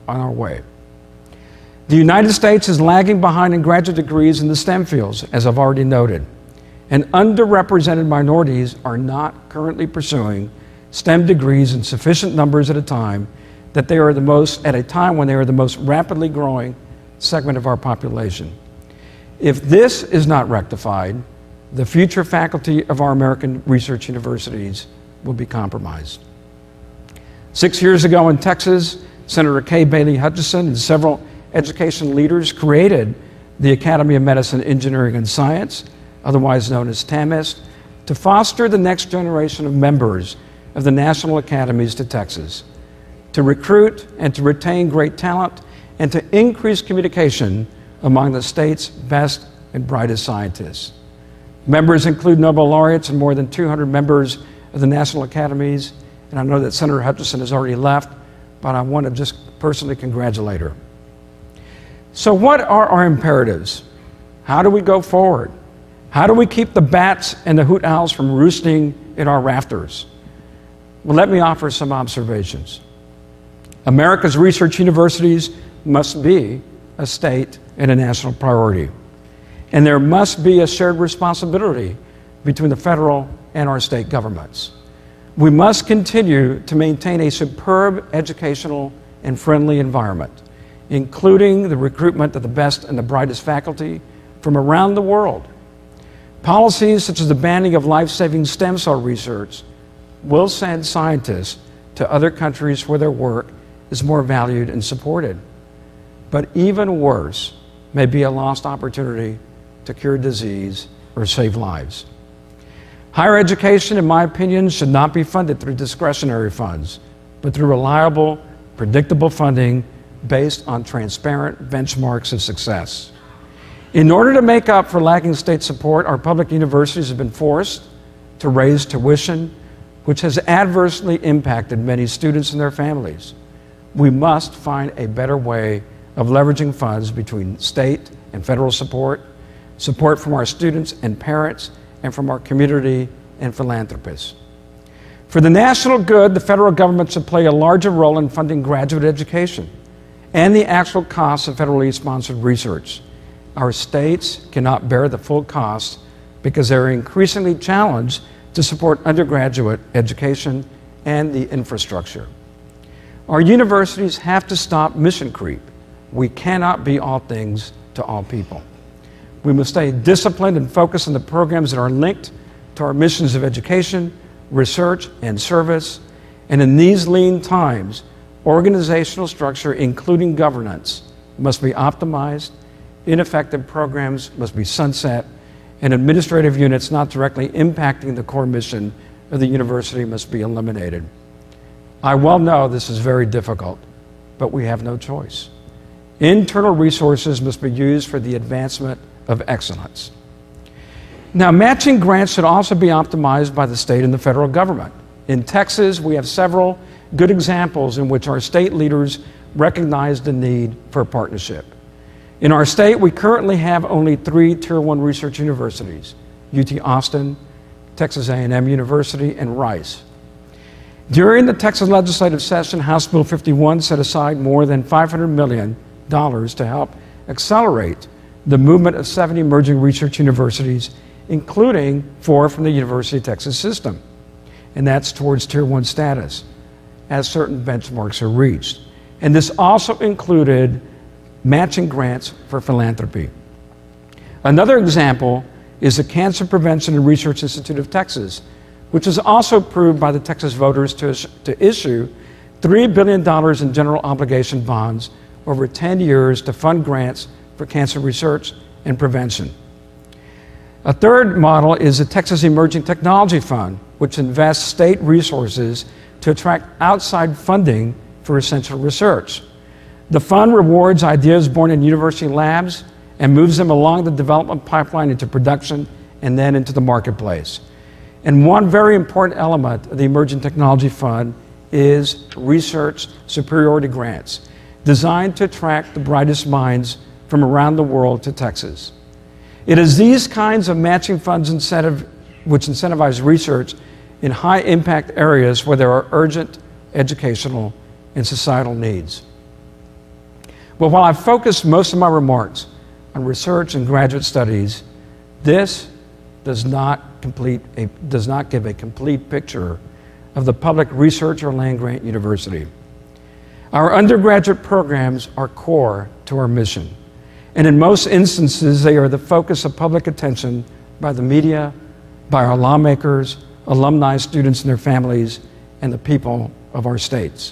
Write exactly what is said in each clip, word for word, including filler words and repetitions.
on our way. The United States is lagging behind in graduate degrees in the STEM fields, as I've already noted, and underrepresented minorities are not currently pursuing STEM degrees in sufficient numbers at a time that they are the most, at a time when they are the most rapidly growing segment of our population. If this is not rectified, the future faculty of our American research universities will be compromised. Six years ago in Texas, Senator Kay Bailey Hutchison and several education leaders created the Academy of Medicine, Engineering, and Science, otherwise known as TAMIST, to foster the next generation of members of the national academies to Texas, to recruit and to retain great talent, and to increase communication among the state's best and brightest scientists. Members include Nobel laureates and more than two hundred members of the national academies, and I know that Senator Hutchison has already left, but I want to just personally congratulate her. So what are our imperatives? How do we go forward? How do we keep the bats and the hoot owls from roosting in our rafters? Well, let me offer some observations. America's research universities must be a state and a national priority. And there must be a shared responsibility between the federal and our state governments. We must continue to maintain a superb educational and friendly environment, including the recruitment of the best and the brightest faculty from around the world. Policies such as the banning of life-saving stem cell research will send scientists to other countries where their work is more valued and supported. But even worse may be a lost opportunity to cure disease or save lives. Higher education, in my opinion, should not be funded through discretionary funds, but through reliable, predictable funding based on transparent benchmarks of success. In order to make up for lacking state support, our public universities have been forced to raise tuition, which has adversely impacted many students and their families. We must find a better way of leveraging funds between state and federal support, support from our students and parents, and from our community and philanthropists. For the national good, the federal government should play a larger role in funding graduate education and the actual costs of federally sponsored research. Our states cannot bear the full costs because they're increasingly challenged to support undergraduate education and the infrastructure. Our universities have to stop mission creep. We cannot be all things to all people. We must stay disciplined and focused on the programs that are linked to our missions of education, research, and service. And in these lean times, organizational structure, including governance, must be optimized, ineffective programs must be sunset, and administrative units not directly impacting the core mission of the university must be eliminated. I well know this is very difficult, but we have no choice. Internal resources must be used for the advancement of excellence. Now, matching grants should also be optimized by the state and the federal government. In Texas, we have several good examples in which our state leaders recognize the need for a partnership. In our state, we currently have only three Tier one research universities, U T Austin, Texas A and M University, and Rice. During the Texas legislative session, House Bill fifty-one set aside more than five hundred million dollars to help accelerate the movement of seventy emerging research universities, including four from the University of Texas system. And that's towards Tier one status, as certain benchmarks are reached. And this also included matching grants for philanthropy. Another example is the Cancer Prevention and Research Institute of Texas, which was also approved by the Texas voters to, to issue three billion dollars in general obligation bonds over ten years to fund grants for cancer research and prevention. A third model is the Texas Emerging Technology Fund, which invests state resources to attract outside funding for essential research. The fund rewards ideas born in university labs and moves them along the development pipeline into production and then into the marketplace. And one very important element of the Emerging Technology Fund is research superiority grants, designed to attract the brightest minds from around the world to Texas. It is these kinds of matching funds incentive, which incentivize research in high impact areas where there are urgent educational and societal needs. Well, while I've focused most of my remarks on research and graduate studies, this does not complete a, does not give a complete picture of the public research or land-grant university. Our undergraduate programs are core to our mission, and in most instances, they are the focus of public attention by the media, by our lawmakers, alumni, students and their families, and the people of our states.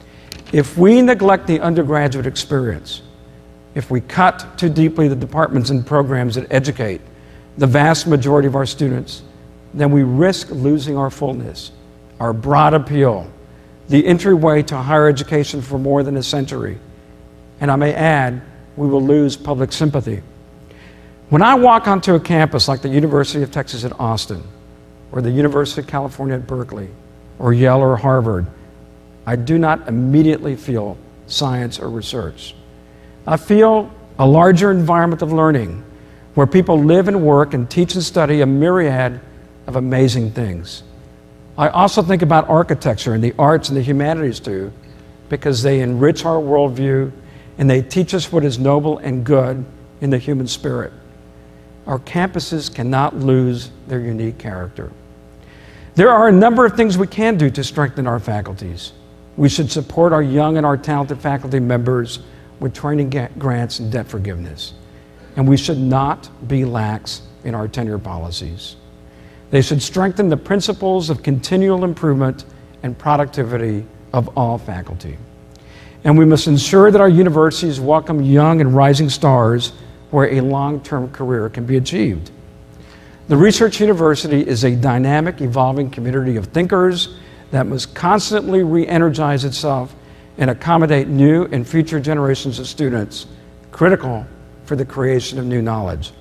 If we neglect the undergraduate experience, if we cut too deeply the departments and programs that educate the vast majority of our students, then we risk losing our fullness, our broad appeal, the entryway to higher education for more than a century. And I may add, we will lose public sympathy. When I walk onto a campus like the University of Texas at Austin, or the University of California at Berkeley, or Yale or Harvard, I do not immediately feel science or research. I feel a larger environment of learning where people live and work and teach and study a myriad of amazing things. I also think about architecture and the arts and the humanities too, because they enrich our worldview and they teach us what is noble and good in the human spirit. Our campuses cannot lose their unique character. There are a number of things we can do to strengthen our faculties. We should support our young and our talented faculty members with training grants and debt forgiveness. And we should not be lax in our tenure policies. They should strengthen the principles of continual improvement and productivity of all faculty. And we must ensure that our universities welcome young and rising stars where a long-term career can be achieved. The Research University is a dynamic, evolving community of thinkers that must constantly re-energize itself and accommodate new and future generations of students, critical for the creation of new knowledge.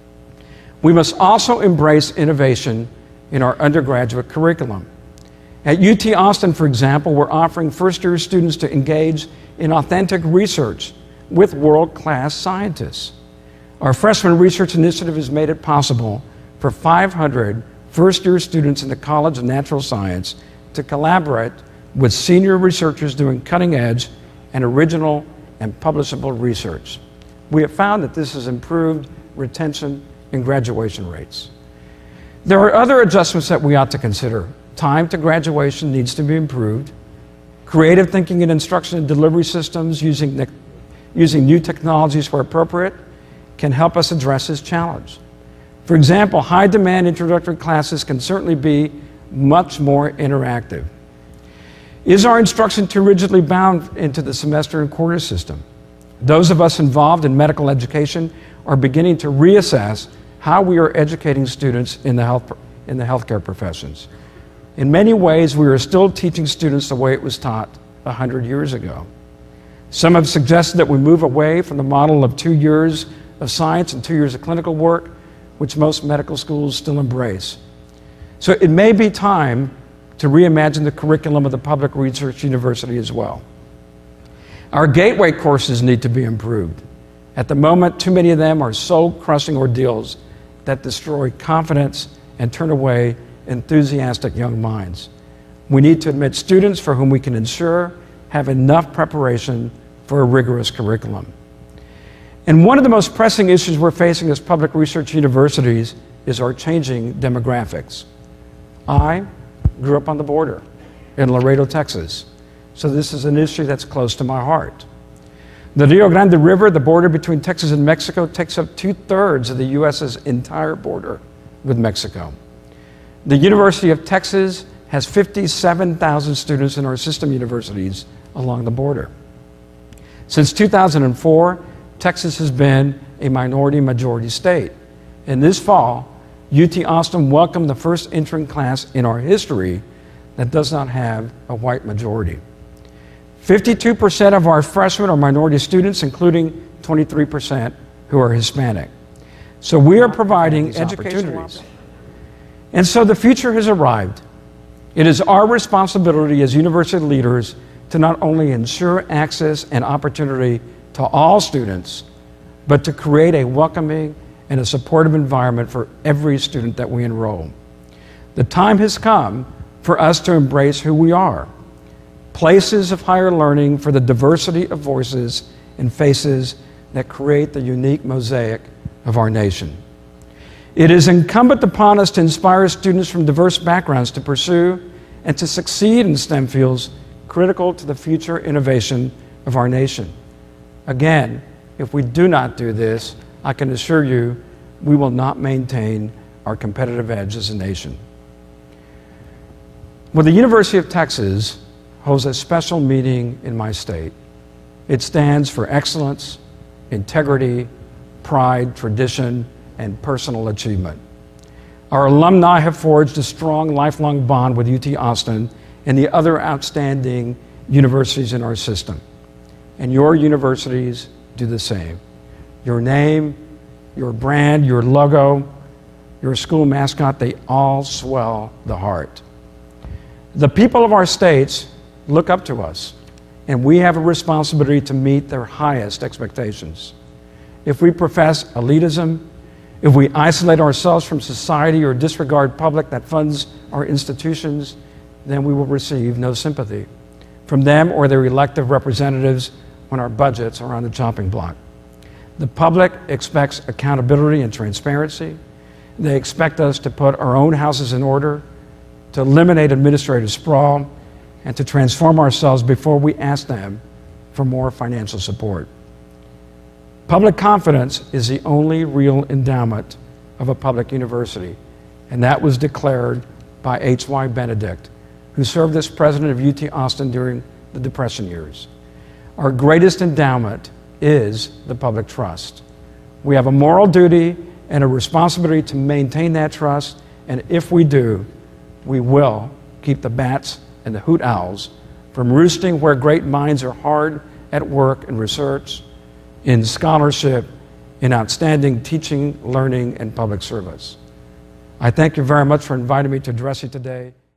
We must also embrace innovation in our undergraduate curriculum. At U T Austin, for example, we're offering first-year students to engage in authentic research with world-class scientists. Our freshman research initiative has made it possible for five hundred first-year students in the College of Natural Science to collaborate with senior researchers doing cutting-edge and original and publishable research. We have found that this has improved retention and graduation rates. There are other adjustments that we ought to consider. Time to graduation needs to be improved. Creative thinking in instruction and delivery systems using, using new technologies where appropriate can help us address this challenge. For example, high-demand introductory classes can certainly be much more interactive. Is our instruction too rigidly bound into the semester and quarter system? Those of us involved in medical education are beginning to reassess how we are educating students in the, health, in the healthcare professions. In many ways, we are still teaching students the way it was taught a hundred years ago. Some have suggested that we move away from the model of two years of science and two years of clinical work, which most medical schools still embrace. So it may be time to reimagine the curriculum of the public research university as well. Our gateway courses need to be improved. At the moment, too many of them are soul-crushing ordeals that destroy confidence and turn away enthusiastic young minds. We need to admit students for whom we can ensure have enough preparation for a rigorous curriculum. And one of the most pressing issues we're facing as public research universities is our changing demographics. I grew up on the border in Laredo, Texas, so this is an issue that's close to my heart. The Rio Grande River, the border between Texas and Mexico, takes up two-thirds of the U S's entire border with Mexico. The University of Texas has fifty-seven thousand students in our system universities along the border. Since two thousand four, Texas has been a minority-majority state. And this fall, U T Austin welcomed the first entering class in our history that does not have a white majority. fifty-two percent of our freshmen are minority students, including twenty-three percent who are Hispanic. So we are providing education. And so the future has arrived. It is our responsibility as university leaders to not only ensure access and opportunity to all students, but to create a welcoming and a supportive environment for every student that we enroll. The time has come for us to embrace who we are, places of higher learning for the diversity of voices and faces that create the unique mosaic of our nation. It is incumbent upon us to inspire students from diverse backgrounds to pursue and to succeed in STEM fields critical to the future innovation of our nation. Again, if we do not do this, I can assure you we will not maintain our competitive edge as a nation. Well, the University of Texas holds a special meaning in my state. It stands for excellence, integrity, pride, tradition, and personal achievement. Our alumni have forged a strong lifelong bond with U T Austin and the other outstanding universities in our system. And your universities do the same. Your name, your brand, your logo, your school mascot, they all swell the heart. The people of our states look up to us, and we have a responsibility to meet their highest expectations. If we profess elitism, if we isolate ourselves from society or disregard public that funds our institutions, then we will receive no sympathy from them or their elected representatives when our budgets are on the chopping block. The public expects accountability and transparency. They expect us to put our own houses in order, to eliminate administrative sprawl, and to transform ourselves before we ask them for more financial support. Public confidence is the only real endowment of a public university, and that was declared by H Y Benedict, who served as president of U T Austin during the Depression years. Our greatest endowment is the public trust. We have a moral duty and a responsibility to maintain that trust, and if we do, we will keep the bats and the hoot owls from roosting where great minds are hard at work in research, in scholarship, in outstanding teaching, learning, and public service. I thank you very much for inviting me to address you today.